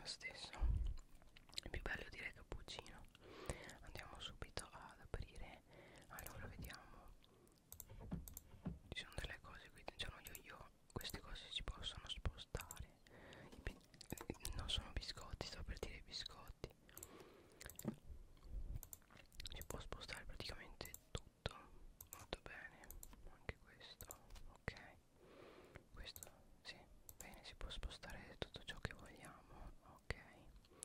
stesso. Il più bello direi cappuccino. Andiamo subito ad aprire. Allora vediamo, ci sono delle cose qui, c'è uno yo-yo, queste cose si possono spostare. Non sono biscotti, sto per dire biscotti. Si può spostare praticamente tutto, molto bene, anche questo, ok, questo sì, bene, si può spostare tutto ciò che vogliamo, ok.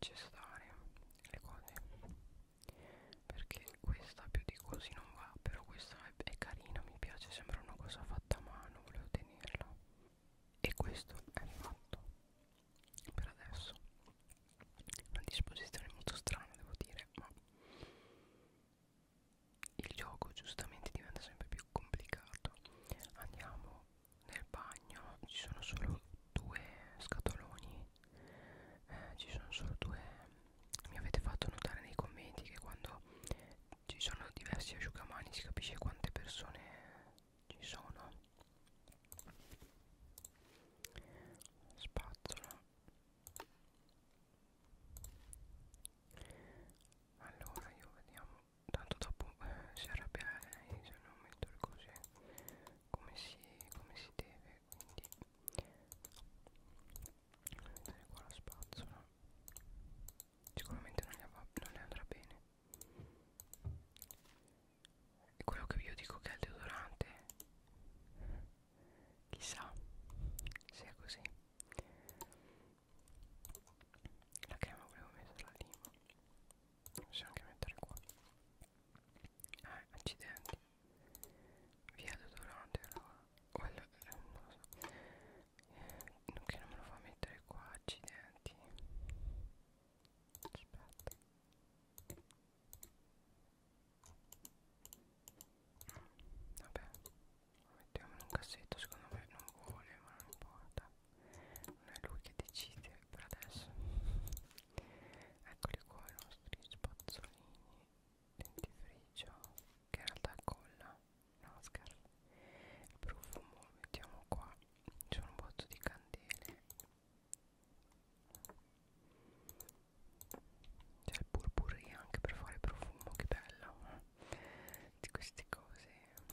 piace stare le cose, perché questa più di così non va, però questa è carina, mi piace, sembra una cosa fatta a mano, volevo tenerla. E questo è fatto per adesso. Una disposizione molto strana, devo dire, ma il gioco giustamente diventa sempre più complicato. Andiamo nel bagno, ci sono solo due scatoloni, ci sono solo due. Mi avete fatto notare nei commenti che quando ci sono diversi asciugamani si capisce quante persone ci sono. Spazzola. Allora io vediamo, tanto dopo si arrabbia lei se non metto le cose come si deve, quindi mettere qua la spazzola. Sicuramente non le andrà bene. E quello che io dico che è il deodorante, chissà sia così. La crema volevo metterla lì, ma possiamo anche mettere qua. Accidenti. Via deodorante allora. Non lo so. Che non me lo fa mettere qua, accidenti. Aspetta. Vabbè, lo mettiamo in un cassetto, secondo me non vuole, ma non importa. Non è lui che decide per adesso. Eccoli qua i nostri spazzolini, dentifricio, che in realtà è colla, no scherzo. Il profumo lo mettiamo qua, c'è un botto di candele. C'è il purpurri anche per fare profumo, che bello, di queste cose.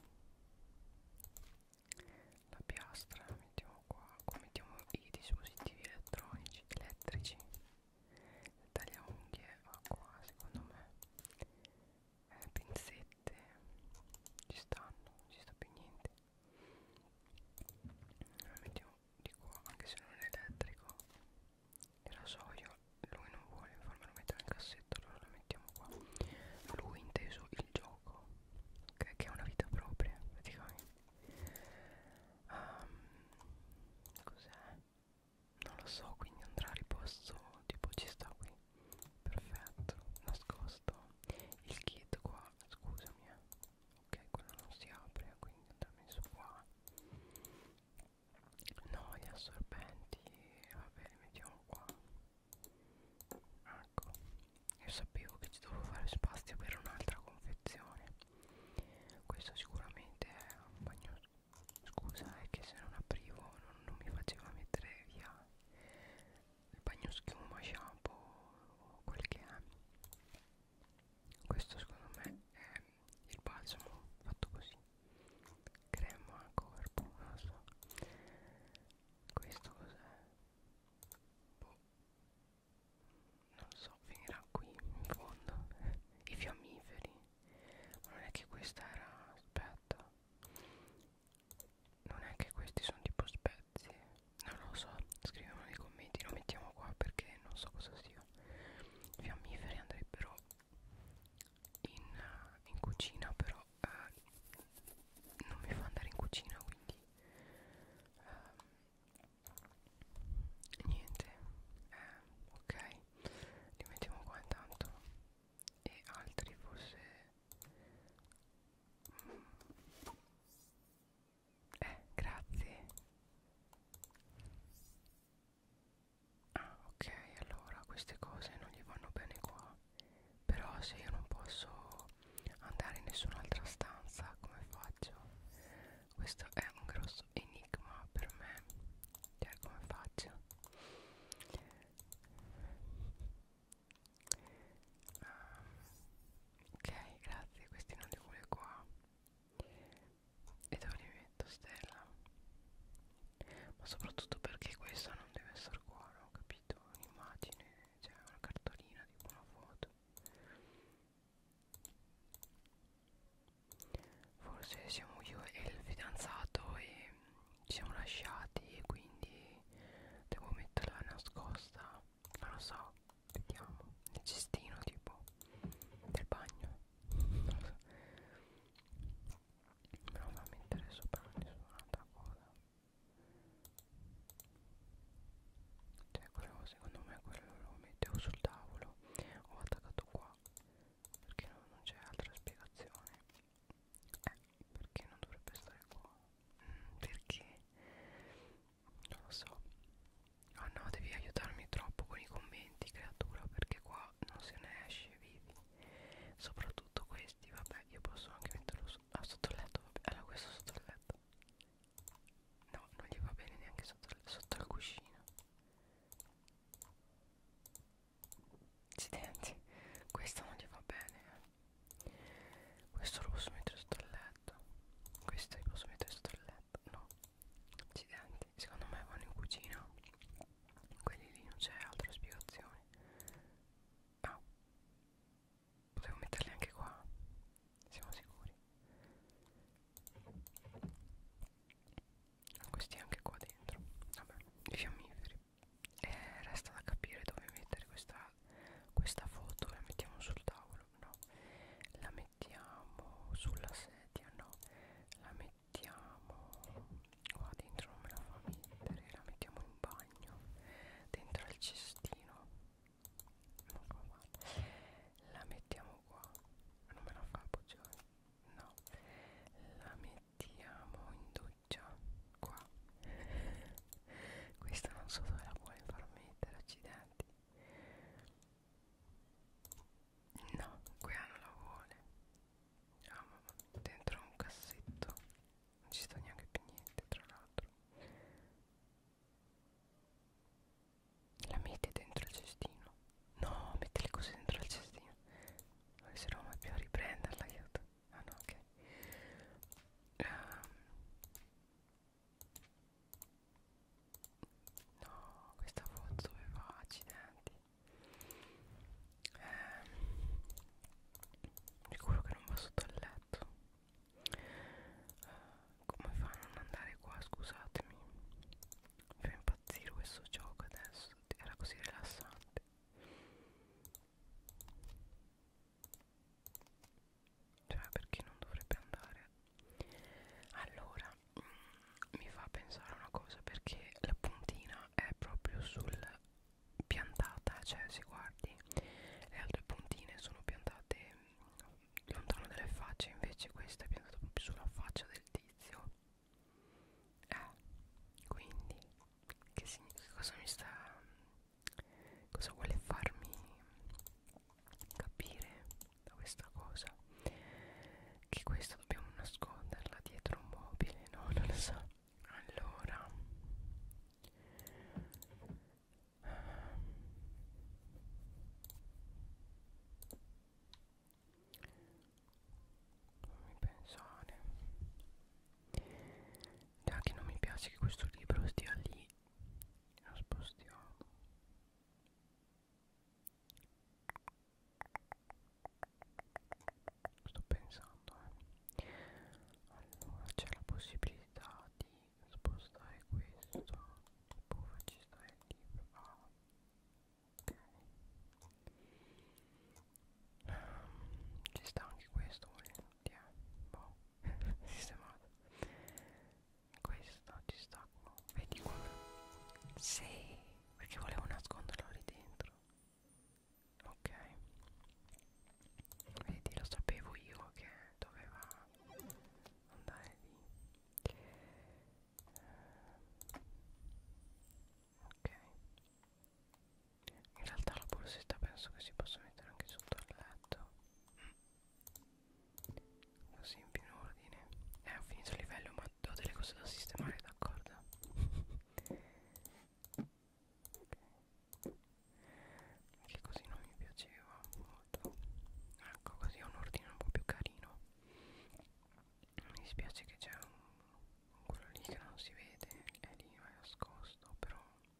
La piastra la mettiamo qua mettiamo i dispositivi elettrici. Il tagliaunghie va qua secondo me. Pinzette ci stanno, non ci sta più niente. La mettiamo di qua anche se non è elettrico. Il rasoio lui non vuole farmelo mettere nel cassetto, allora la mettiamo qua. Lui inteso il gioco, okay, che è una vita propria praticamente. Cos'è? Non lo so, quindi andrà a riposto, tipo ci sta qui, perfetto, nascosto. Il kit qua, scusami, ok, quello non si apre, quindi andrà messo qua. No, gli assorbenti, vabbè, li mettiamo qua. Ecco, io sapevo che ci dovevo fare spazio per un'altra confezione. Questo sicuramente è un bagno. Scusa, è che se non aprivo non mi faceva mettere via il bagno schiuma, shampoo o quel che è. Questo secondo me è il balsamo fatto così, crema corpo, non lo so. Questo cos'è? Boh, non lo so, finirà qui in fondo. I fiammiferi, ma non è che questa era, aspetta, non è che questi sono tipo spezie, non lo so, scrivimi nei commenti, lo mettiamo qua perché non so cosa sia. I fiammiferi andrebbero in cucina, però non mi fa andare in cucina, quindi niente. Ok, li mettiamo qua intanto. E altri forse grazie. Ah, ok, allora queste cose non gli vanno bene qua. Però se io non posso andare in nessun'altra stanza, come faccio? Questo è un grosso enigma per me. Cioè, come faccio? Ok, grazie, questi non li vuole qua. E dove li metto, Stella? Ma soprattutto perché questa non deve essere qua, non ho capito, un'immagine, cioè una cartolina, tipo una foto. Forse siamo io e il fidanzato e ci siamo lasciati e quindi devo metterla nascosta, non lo so, vediamo. invece questa è piantata proprio sulla faccia del tizio. Quindi cosa mi sta, cosa vuole farmi capire da questa cosa? Che questa dobbiamo nasconderla dietro un mobile, no? Non lo so. Allora fammi pensare. Già che non mi piace che questo libro stia lì, lo spostiamo. Sto pensando, allora c'è la possibilità di spostare questo, tipo facci stare il libro. Ok. Ci sta anche questo volenti, boh, sistemato. Questo ci sta, vedi qua. Sì, perché volevo nasconderlo lì dentro. Ok, vedi, lo sapevo io che doveva andare lì. Ok, in realtà la borsetta penso che si possa mettere anche sotto al letto, così in più in ordine. Ho finito il livello ma ho delle cose da sistemare, d'accordo? Che così non mi piaceva molto. Ecco, così ho un ordine un po' più carino. Mi dispiace che c'è quello lì che non si vede, è lì, è nascosto, però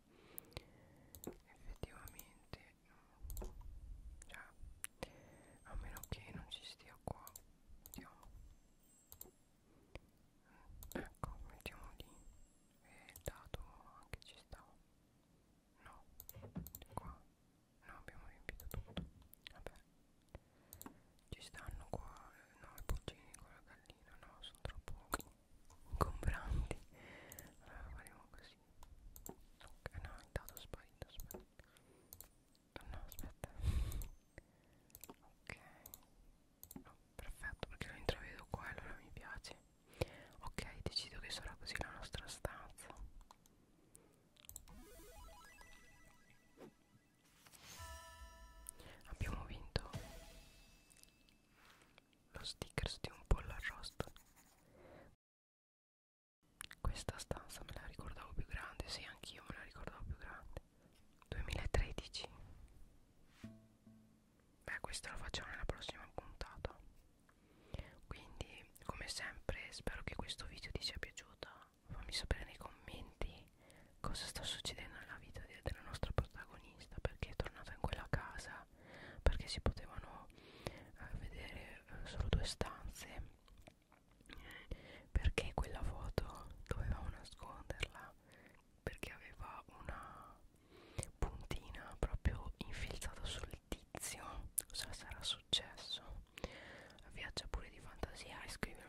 effettivamente, cioè, a meno che non ci stia qua, vediamo. Ecco, mettiamo lì e il dato anche ci sta. No, qua no, abbiamo riempito tutto. Vabbè, ci stanno qua, no, i pulcini con la gallina, no, sono troppo ingombranti. Allora faremo così. Ok, no, il dato è sparito, aspetta. No, aspetta. Ok, no, perfetto, perché lo intravedo qua e allora mi piace. Ok, decido che sarà così la nostra stanza. Abbiamo vinto lo stickers di un pollo arrosto. Questa stanza me la ricordavo più grande, sì, anch'io me la ricordavo più grande. 2013. Beh, questa la facciamo nella prossima puntata. Quindi, come sempre, spero che questo video ti sia piaciuto. Fammi sapere nei commenti cosa sta succedendo nella vita della nostra protagonista, perché è tornata in quella casa, perché si potevano vedere solo due stanze, perché quella foto dovevamo nasconderla, perché aveva una puntina proprio infilzata sul tizio. Cosa sarà successo? Viaggia pure di fantasia e scrivilo